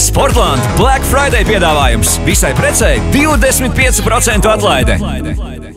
Sportland Black Friday piedāvājums. Visai precei 25% atlaide.